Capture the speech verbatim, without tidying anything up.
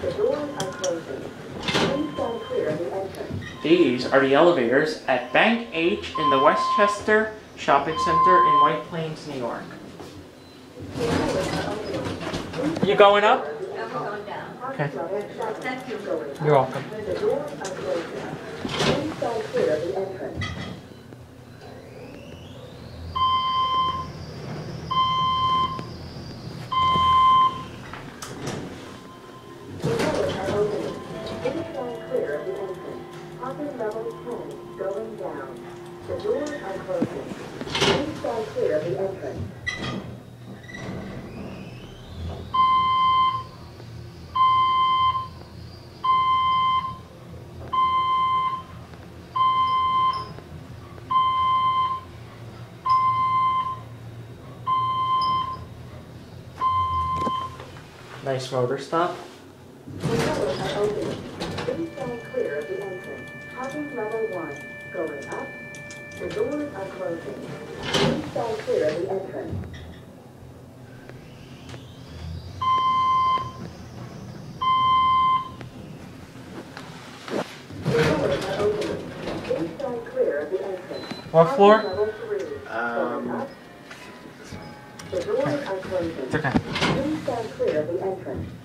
The doors are closing. Please stand clear of the entrance. These are the elevators at Bank H in the Westchester Shopping Center in White Plains, New York. You going up? No, we're going down. Okay. Thank you. You're welcome. The doors are closing. Please stand clear of the entrance. The doors are opening. Please stand clear of the entrance. Parking level ten going down. The doors are closing. Please stand clear of the entrance. Nice motor stop. The doors are opening. Please stand clear of the entrance. Parking level one going up. The doors are closing. Please stand clear of the entrance. The doors are opening. Please stand clear of the entrance. What floor? Parking level three going up. The doors are closing. It's okay. Please stand clear of the entrance.